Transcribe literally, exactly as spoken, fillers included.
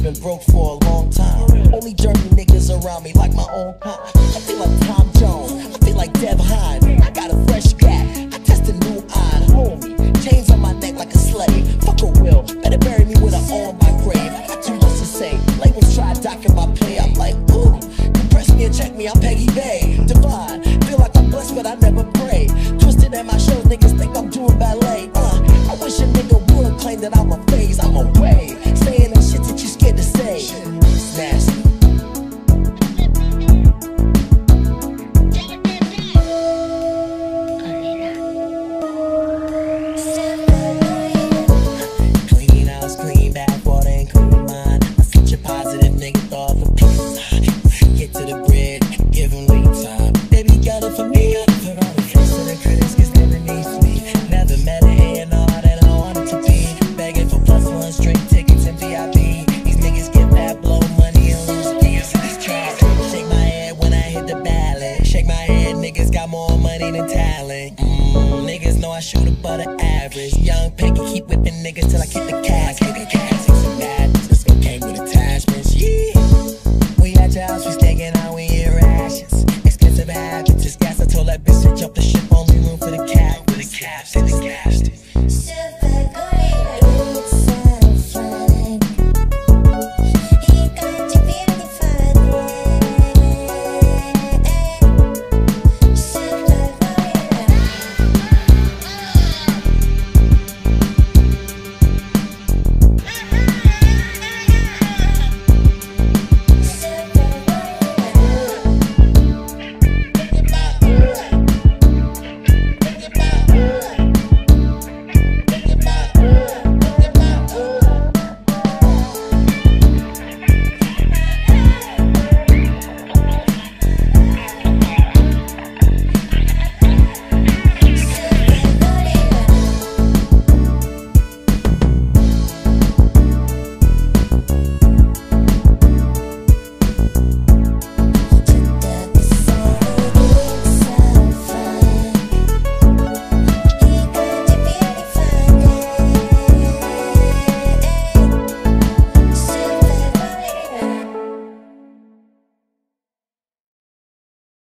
been broke for a long time. Only journey niggas around me like my own kind. I feel like Tom Jones, I feel like Dev Hyde. I got a fresh gat, I test a new eye. Homie, chains on my neck like a slave. Fuck a will, better bury me with an arm.